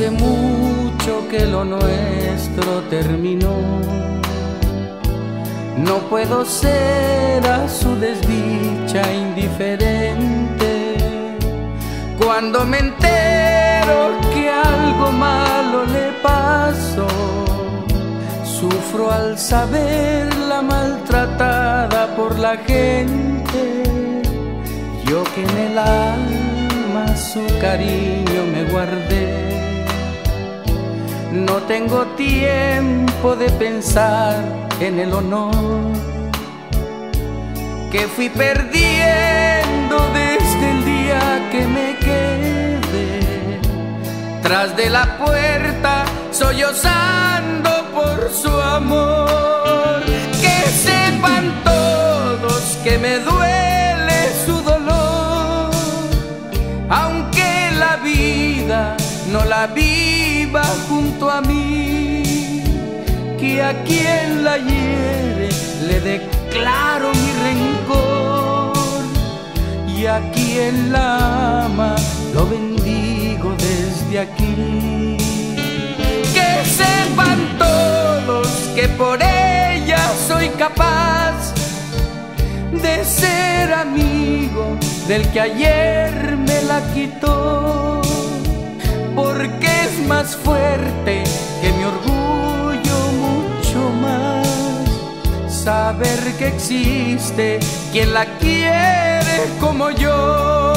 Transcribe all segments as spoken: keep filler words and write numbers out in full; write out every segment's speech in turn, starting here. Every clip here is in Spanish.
hace mucho que lo nuestro terminó. No puedo ser a su desdicha indiferente. Cuando me entero que algo malo le pasó, sufro al saberla maltratada por la gente. Yo que en el alma su cariño me guardé, no tengo tiempo de pensar en el honor que fui perdiendo desde el día que me quedé tras de la puerta sollozando por su amor. Que sepan todos que me duele su dolor, aunque la vida no la viva junto a mí, que a quien la hiere le declaro mi rencor, y a quien la ama lo bendigo desde aquí. Que sepan todos que por ella soy capaz de ser amigo del que ayer me la quitó, porque es más fuerte que mi orgullo, mucho más saber que existe quien la quiere como yo.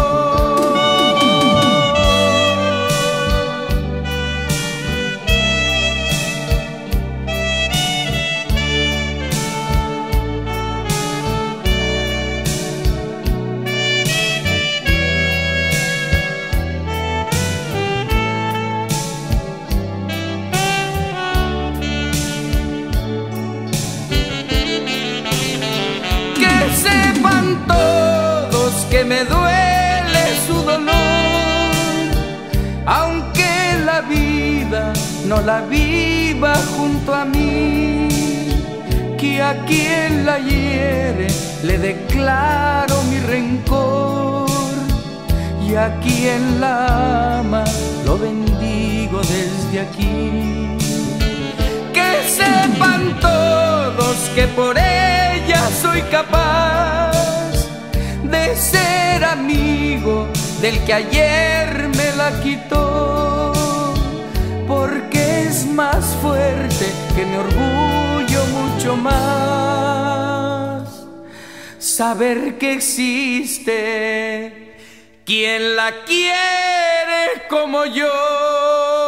Sepan todos que me duele su dolor, aunque la vida no la viva junto a mí, que a quien la hiere le declaro mi rencor, y a quien la ama lo bendigo desde aquí. Que sepan todos que por ella soy capaz de ser amigo del que ayer me la quitó, porque es más fuerte que mi orgullo, mucho más saber que existe quien la quiere como yo.